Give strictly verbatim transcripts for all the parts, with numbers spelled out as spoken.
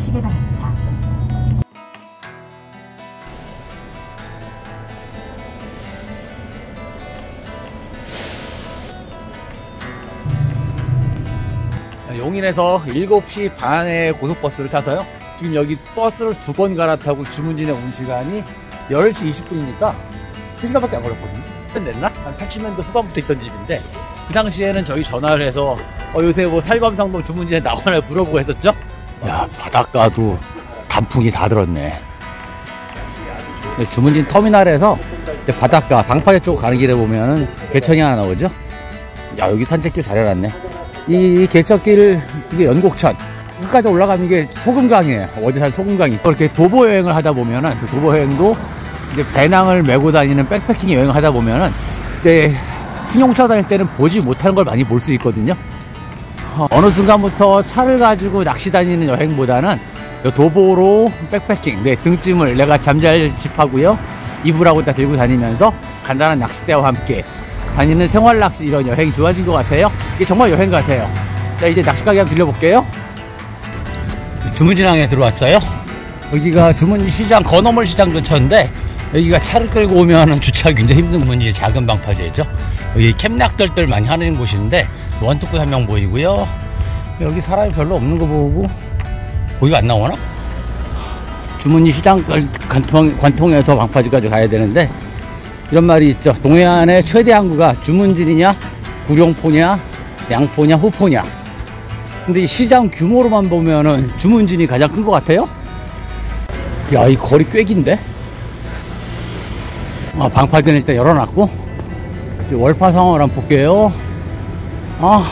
주의하시기 바랍니다. 용인에서 일곱 시 반에 고속버스를 타서요. 지금 여기 버스를 두 번 갈아타고 주문진에 온 시간이 열 시 이십 분이니까 세 시간밖에 안 걸렸거든요. 됐나? 한 팔십 년도 후반부터 있던 집인데 그 당시에는 저희 전화를 해서 어, 요새 뭐 살감상동 주문진에 나오나 물어보고 했었죠. 야, 바닷가도 단풍이 다 들었네. 주문진 터미널에서 바닷가 방파제 쪽 가는 길에 보면은 개천이 하나 나오죠. 야, 여기 산책길 잘 해놨네. 이 개척길, 이게 연곡천 끝까지 올라가면 이게 소금강이에요. 어디산 소금강이 있어. 이렇게 도보 여행을 하다 보면은 도보 여행도 이제 배낭을 메고 다니는 백패킹 여행을 하다 보면은 이제 승용차 다닐 때는 보지 못하는 걸 많이 볼 수 있거든요. 어느 순간부터 차를 가지고 낚시 다니는 여행보다는 도보로 백패킹, 내 등짐을 내가 잠잘 집하고요, 이불하고 다 들고 다니면서 간단한 낚싯대와 함께 다니는 생활 낚시 이런 여행이 좋아진 것 같아요. 이게 정말 여행 같아요. 자, 이제 낚시 가게 한번 들려볼게요. 주문진항에 들어왔어요. 여기가 주문진 시장, 건어물 시장 근처인데 여기가 차를 끌고 오면 주차하기 굉장히 힘든 주문진 작은 방파제죠. 여기 캠락들들 많이 하는 곳인데 원투구 한 명 보이고요. 여기 사람이 별로 없는 거 보고 거기가 안 나오나? 주문진 시장 관통, 관통에서 방파제까지 가야 되는데 이런 말이 있죠. 동해안의 최대 항구가 주문진이냐 구룡포냐 양포냐 후포냐. 근데 이 시장 규모로만 보면은 주문진이 가장 큰 것 같아요. 야, 이 거리 꽤 긴데. 아, 방파제는 일단 열어놨고 이제 월파 상황을 한번 볼게요. 아,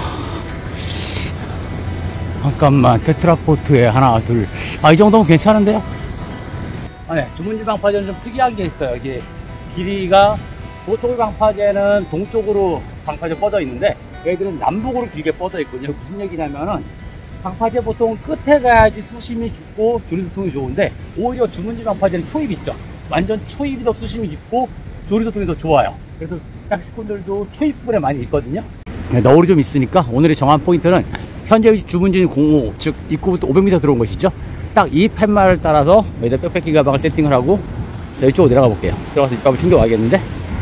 잠깐만. 테트라포트에 하나 둘, 아, 이 정도면 괜찮은데요. 아, 네, 주문진 방파제는 좀 특이한 게 있어요. 이게 길이가 보통 방파제는 동쪽으로 방파제 뻗어 있는데 얘들은 남북으로 길게 뻗어 있거든요. 무슨 얘기냐면은 방파제 보통 끝에 가야지 수심이 깊고 조리소통이 좋은데 오히려 주문진 방파제는 초입 있죠. 완전 초입이 더 수심이 깊고 조리소통이 더 좋아요. 그래서 낚시꾼들도 초입 부분에 많이 있거든요. 네, 너울이 좀 있으니까 오늘의 정한 포인트는 현재 주문진 공오, 즉 입구부터 오백 미터 들어온 것이죠. 딱 이 팻말을 따라서 여기다 백패킹 가방을 세팅을 하고 자, 이쪽으로 내려가 볼게요. 들어가서 입값을 챙겨와야겠는데.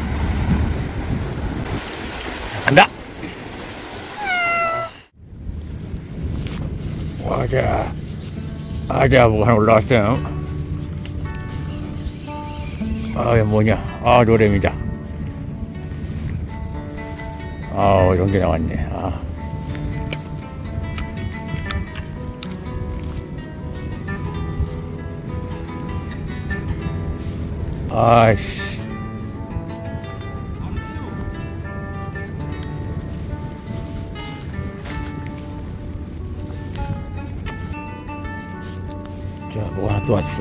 간다! 아자, 아자, 뭐가 하나 올라왔어요. 아, 이게 뭐냐. 아, 노래입니다. 아, 이런 게 나왔네. 아. 아이씨. 자, 뭐가 하나 또 왔어.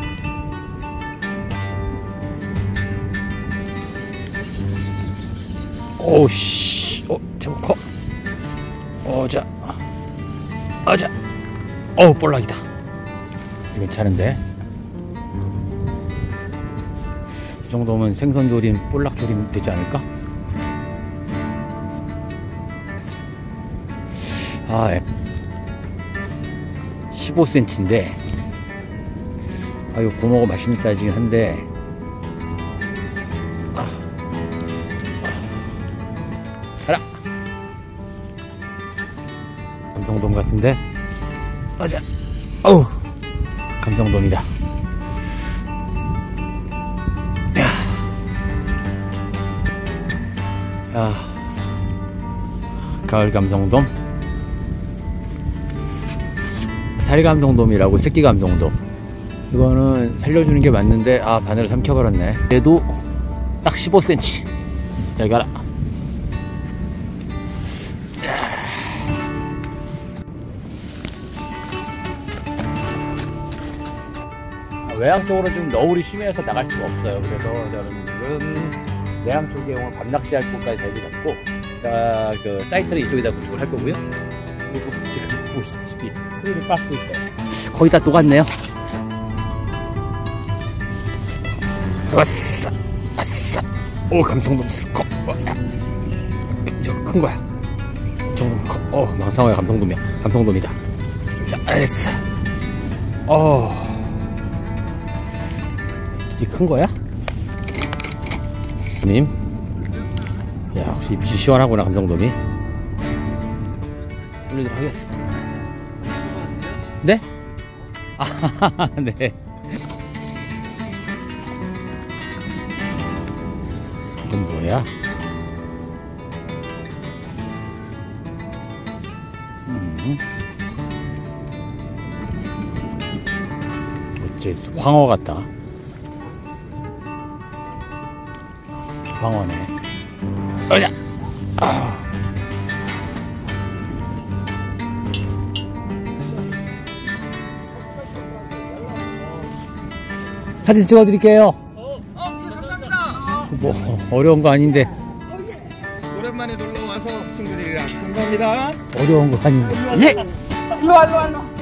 오우씨. 어, 좀 커. 어, 자. 아, 자. 어우, 볼락이다. 괜찮은데? 이 정도면 생선조림, 볼락조림 되지 않을까? 아, 십오 센티미터인데 아, 이거 고모가 맛있는 사이즈긴 한데 아, 하나 감성돔 같은데. 맞아. 어우, 감성돔이다. 야, 가을 감성돔, 살 감성돔이라고, 새끼 감성돔. 이거는 살려주는 게 맞는데 아, 바늘을 삼켜버렸네. 얘도 딱 십오 센티미터. 자, 이거 하나. 외양 쪽으로 지금 너울이 심해서 나갈 수가 없어요. 그래서 여러분들은 내양 쪽에 오늘 밤낚시할 곳까지 잘 잡고, 자, 그 사이트를 이쪽에다 구축을 할 거고요. 그리고 지금 보시다시피 흐리를 빠고 있어요. 거의 다 녹았네요. 아싸, 아싸. 오, 감성돔 스컵. 저 큰 거야. 이 정도면 커. 어, 망상어야. 감성돔이야. 감성돔이다. 자, 아싸. 어, 이게 큰 거야? 님, 야, 역시 입시 시원하구나, 감성돔이. 올리도록 하겠습니다. 네? 아, 네. 이건 뭐야? 음. 어째 황어 같다. 황어네. 어냐? 아. 사진 찍어드릴게요. 어, 네, 감사합니다. 그 뭐 어려운 거 아닌데. 오랜만에 놀러 와서 친구들이랑 감사합니다. 어려운 거 아닌데. 예. 일로 와, 일로 와, 일로 와.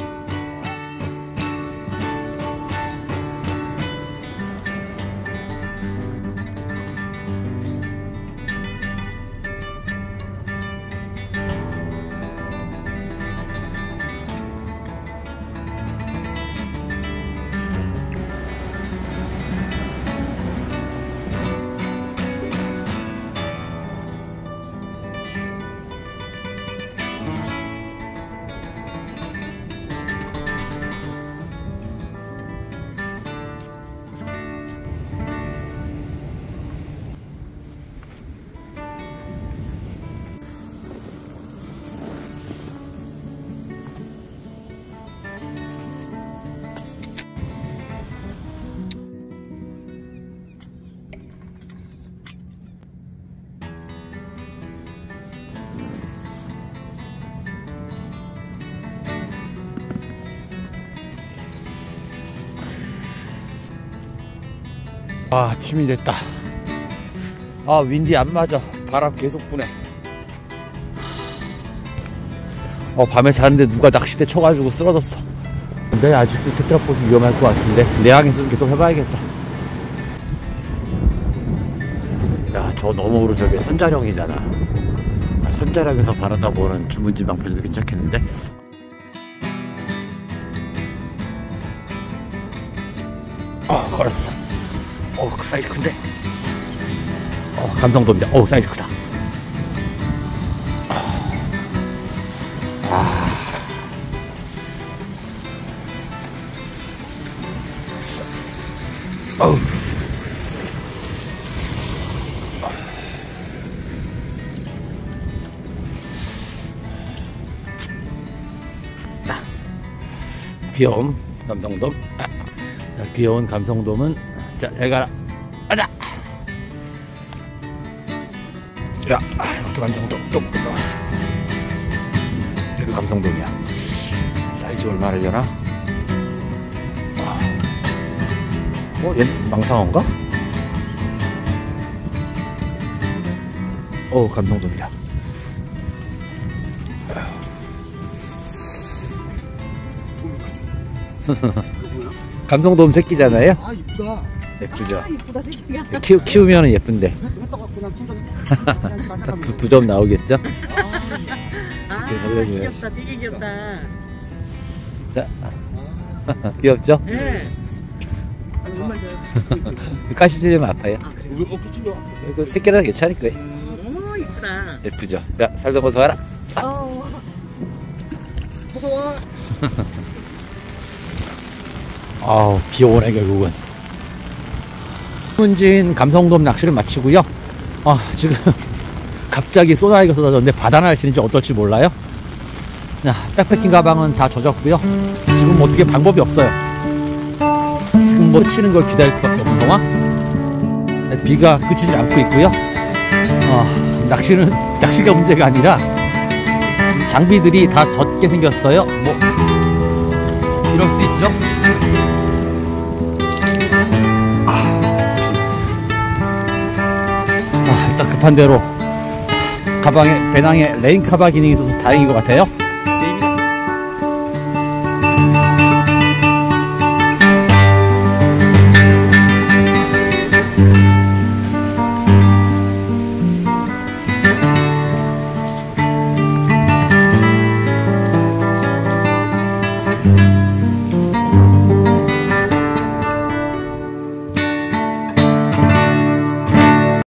아, 아침이 됐다. 아, 윈디 안 맞아. 바람 계속 부네. 어, 밤에 자는데 누가 낚싯대 쳐가지고 쓰러졌어. 근데 아직도 테트라포스 위험할 것 같은데 내항에서 좀 계속 해봐야겠다. 야, 저 너머로 저게 선자령이잖아. 아, 선자령에서 바라다 보는 주문진 방패도 괜찮겠는데? 어, 걸었어. 어, 그 사이즈 큰데? 어, 감성돔이다. 어, 사이즈 크다. 아. 아. 어우. 자, 귀여운 감성돔. 아. 자, 귀여운 감성돔은 자, 여기 가라. 가자. 야, 아, 이것도 감성돔 또 나왔어. 얘도 감성돔이야. 사이즈 얼마나 되려나? 어, 얘 망상어인가? 어, 감성돔이다. 감성돔 새끼잖아요. 아, 이쁘다. 예쁘죠? 아, 이쁘다 새끼가. 키우, 키우면 예쁜데. 했다가 그냥 순간 두, 두 점 나오겠죠? 아, 놀려줘야지. 귀엽다, 되게 귀엽다. 자, 귀엽죠? 예. 못 맞아요. 가시 찔리면 아파요. 아, 그래요? 우리 어깨 찔려. 이거 새끼라도 괜찮을 거예요. 오, 이쁘다. 예쁘죠? 자, 살도 벗어와라. 어. 무서워. 아우, 비 오네, 결국은. 문진 감성돔 낚시를 마치고요. 아, 지금 갑자기 쏘나리가 쏟아졌는데 바다 날씨는지 어떨지 몰라요. 자, 백패킹 가방은 다 젖었고요. 지금 어떻게 방법이 없어요. 지금 뭐 치는 걸 기다릴 수밖에 없는 상황. 비가 그치질 않고 있고요. 어, 낚시는 낚시가 문제가 아니라 장비들이 다 젖게 생겼어요. 뭐 이럴 수 있죠. 아, 일단 급한 대로 가방에 배낭에 레인 카바 기능이 있어서 다행인 것 같아요.